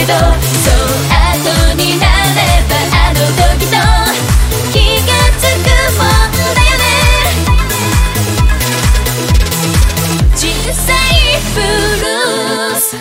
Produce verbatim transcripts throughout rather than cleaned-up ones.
ど、そう後になればあの時と気がつくもんだよね。人生ブルース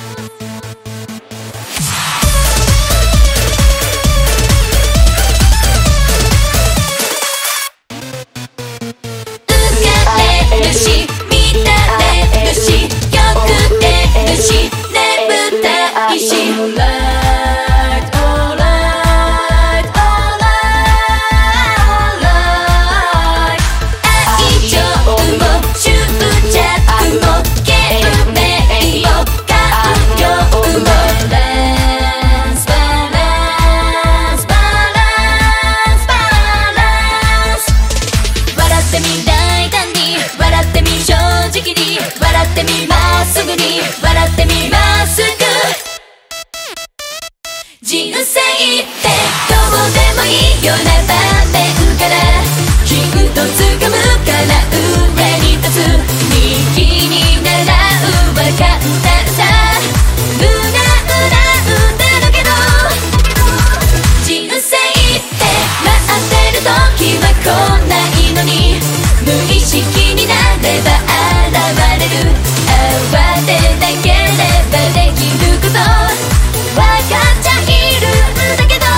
人生ってどうでもいいような場面からヒントつかむから上に立つ右に習うは簡単さうなうなうなるけど人生って待ってる時は来ないのに無意識になれば現れる慌てなければできること分かっちゃいるんだけど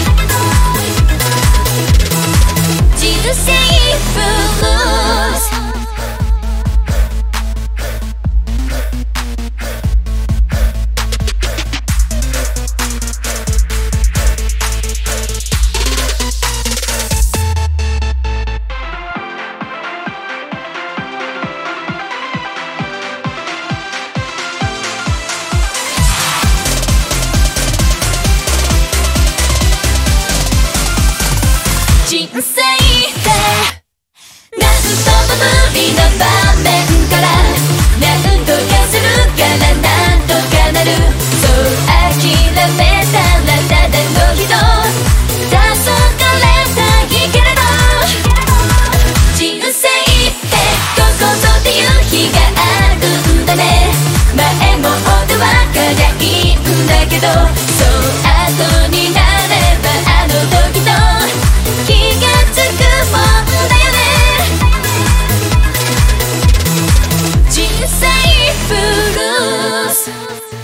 人生ブルース人生って何とも無理な場面から何とかするからなんとかなるそう諦めたらただの人黄昏たいけれど人生ってここぞっていう日があるんだね前もってわからいいんだけどそう後になればあの時と気がつくもんだよね人生ブルース